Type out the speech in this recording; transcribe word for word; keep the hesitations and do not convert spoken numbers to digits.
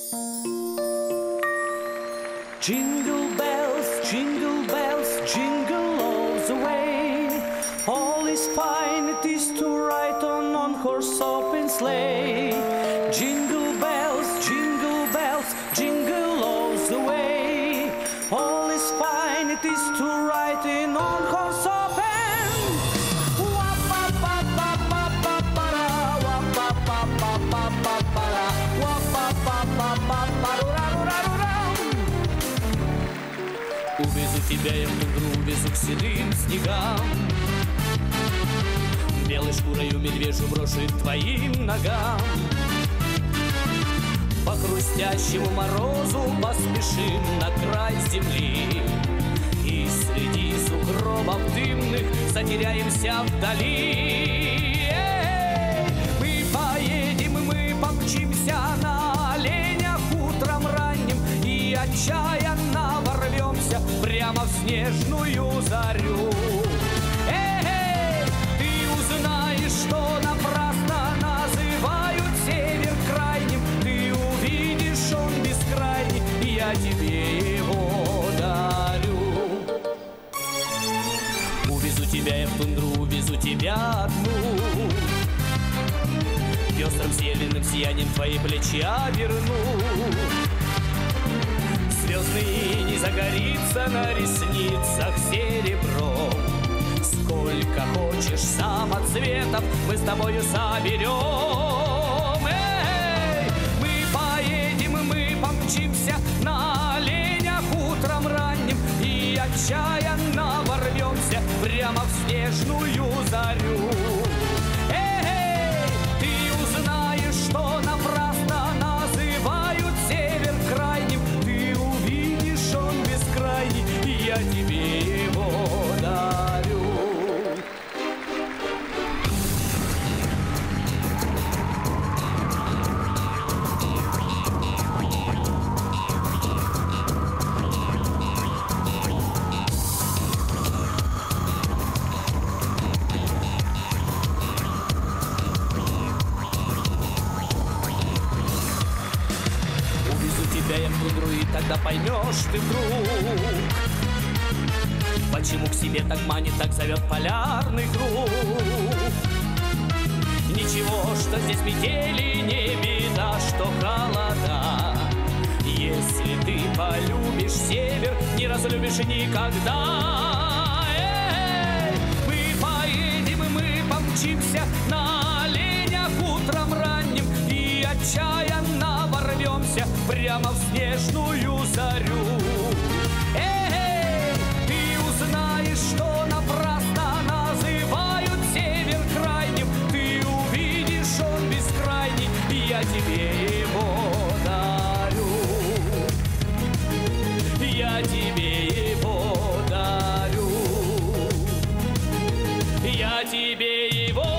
Jingle bells, jingle bells, jingle all the way. All is fine, it is to ride on one horse open sleigh. Jingle bells, jingle bells, jingle all the way. All is fine, it is to ride in on horse open. Увезу тебя я в тундру, увезу к седым снегам. Белой шкурою медвежью брошу к твоим ногам. По хрустящему морозу поспешим на край земли, и среди сугробов дымных затеряемся вдали. Мы поедем, мы помчимся на оленях утром ранним, и отчаянно ворвемся прямо в снежную зарю. Эй, ты узнаешь, что напрасно называют север крайним. Ты увидишь, он бескрайний, и я тебе его дарю. Увезу тебя я в тундру, увезу тебя одну. Пестрым зеленым сиянием твои плечи оберну. Звездный не загорится на ресницах серебром. Сколько хочешь самоцветов мы с тобою соберем. Эй, мы поедем, мы помчимся на оленях утром ранним, и отчаянно ворвемся прямо в снежную зарю. Эй, ты узнаешь, что напрасно называют север крайним. Я тебе его дарю. Увезу тебя я в тундру, и тогда поймешь ты вдруг, почему к себе так манит, так зовет полярный круг. Ничего, что здесь метели, не беда, что холода. Если ты полюбишь север, не разлюбишь никогда. Эй, мы поедем, и мы помчимся на оленях утром ранним, и отчаянно ворвемся прямо в снежную зарю. Знаешь, что напрасно называют север крайним. Ты увидишь, он бескрайний, и я тебе его дарю. Я тебе его дарю. Я тебе его